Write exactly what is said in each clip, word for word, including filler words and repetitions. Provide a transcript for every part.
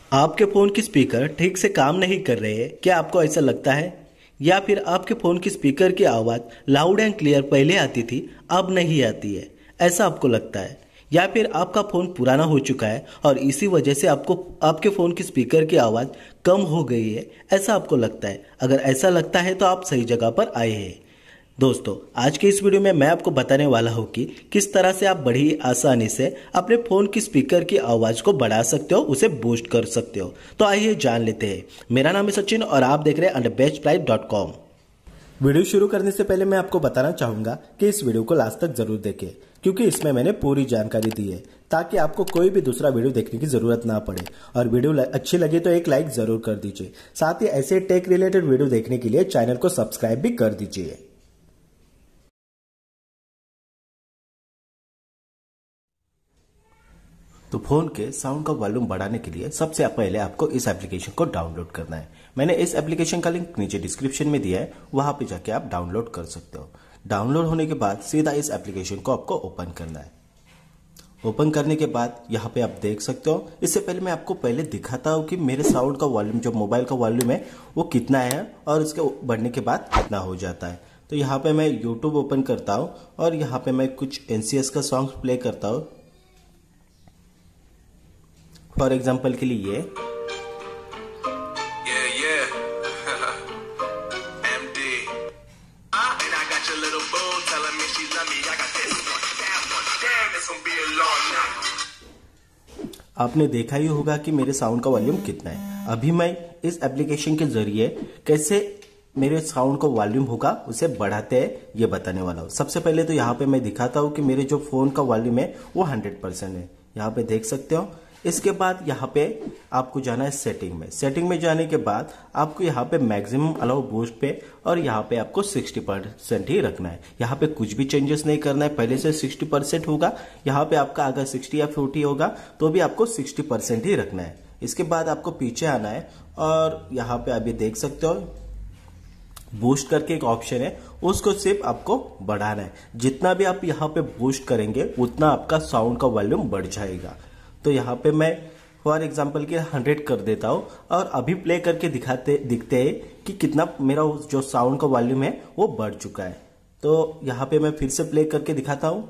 आपके फ़ोन की स्पीकर ठीक से काम नहीं कर रहे हैं, क्या आपको ऐसा लगता है? या फिर आपके फ़ोन की स्पीकर की आवाज़ लाउड एंड क्लियर पहले आती थी, अब नहीं आती है, ऐसा आपको लगता है? या फिर आपका फ़ोन पुराना हो चुका है और इसी वजह से आपको आपके फ़ोन की स्पीकर की आवाज़ कम हो गई है, ऐसा आपको लगता है? अगर ऐसा लगता है तो आप सही जगह पर आए हैं। दोस्तों, आज के इस वीडियो में मैं आपको बताने वाला हूँ कि किस तरह से आप बड़ी आसानी से अपने फ़ोन की स्पीकर की आवाज़ को बढ़ा सकते हो, उसे बूस्ट कर सकते हो। तो आइए जान लेते हैं। मेरा नाम है सचिन और आप देख रहे हैं under best price dot com. Video शुरू करने से पहले मैं आपको बताना चाहूँगा कि इस वीडियो को लास्ट तक जरूर देखें, क्योंकि इसमें मैंने पूरी जानकारी दी है ताकि आपको कोई भी दूसरा वीडियो देखने की जरूरत ना पड़े। और वीडियो अच्छी लगे तो एक लाइक जरूर कर दीजिए। साथ ही ऐसे टेक रिलेटेड वीडियो देखने के लिए चैनल को सब्सक्राइब भी कर दीजिए। तो फ़ोन के साउंड का वॉल्यूम बढ़ाने के लिए सबसे पहले आपको इस एप्लीकेशन को डाउनलोड करना है। मैंने इस एप्लीकेशन का लिंक नीचे डिस्क्रिप्शन में दिया है, वहां पे जाके आप डाउनलोड कर सकते हो। डाउनलोड होने के बाद सीधा इस एप्लीकेशन को आपको ओपन करना है। ओपन करने के बाद यहाँ पे आप देख सकते हो। इससे पहले मैं आपको पहले दिखाता हूँ कि मेरे साउंड का वॉल्यूम, जो मोबाइल का वॉल्यूम है, वो कितना है और इसके बढ़ने के बाद कितना हो जाता है। तो यहाँ पे मैं यूट्यूब ओपन करता हूँ और यहाँ पे मैं कुछ एनसीएस का सॉन्ग प्ले करता हूँ। फॉर एग्जाम्पल के लिए ये Yeah, yeah. M D. And I got your little boo telling me she love me. I got this one, that one. Damn, it's gonna be a long night. आपने देखा ही होगा कि मेरे साउंड का volume कितना है। अभी मैं इस एप्लीकेशन के जरिए कैसे मेरे साउंड का वॉल्यूम होगा उसे बढ़ाते हैं ये बताने वाला हूँ। सबसे पहले तो यहाँ पे मैं दिखाता हूँ कि मेरे जो फोन का वॉल्यूम है वो हंड्रेड परसेंट है। यहाँ पे देख सकते हो। इसके बाद यहाँ पे आपको जाना है सेटिंग में। सेटिंग में जाने के बाद आपको यहाँ पे मैक्सिमम अलाउ बूस्ट पे और यहाँ पे आपको सिक्सटी परसेंट ही रखना है। यहाँ पे कुछ भी चेंजेस नहीं करना है। पहले से सिक्सटी परसेंट होगा, यहाँ पे आपका अगर सिक्सटी या फोर्टी होगा तो भी आपको सिक्सटी परसेंट ही रखना है। इसके बाद आपको पीछे आना है और यहाँ पे अभी देख सकते हो बूस्ट करके एक ऑप्शन है, उसको सिर्फ आपको बढ़ाना है। जितना भी आप यहाँ पे बूस्ट करेंगे उतना आपका साउंड का वॉल्यूम बढ़ जाएगा। तो यहाँ पे मैं फॉर एग्जांपल के हंड्रेड कर देता हूँ और अभी प्ले करके दिखाते दिखते हैं कि कितना मेरा जो साउंड का वॉल्यूम है वो बढ़ चुका है। तो यहाँ पे मैं फिर से प्ले करके दिखाता हूँ।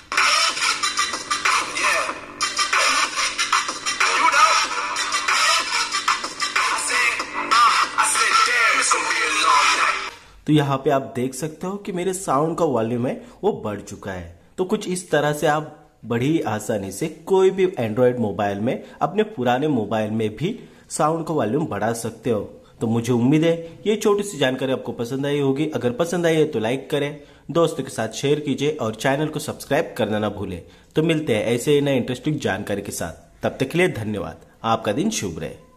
तो यहाँ पे आप देख सकते हो कि मेरे साउंड का वॉल्यूम है वो बढ़ चुका है। तो कुछ इस तरह से आप बड़ी आसानी से कोई भी एंड्रॉयड मोबाइल में, अपने पुराने मोबाइल में भी साउंड का वॉल्यूम बढ़ा सकते हो। तो मुझे उम्मीद है ये छोटी सी जानकारी आपको पसंद आई होगी। अगर पसंद आई है तो लाइक करें, दोस्तों के साथ शेयर कीजिए और चैनल को सब्सक्राइब करना ना भूलें। तो मिलते हैं ऐसे ही नए इंटरेस्टिंग जानकारी के साथ। तब तक के लिए धन्यवाद। आपका दिन शुभ रहे।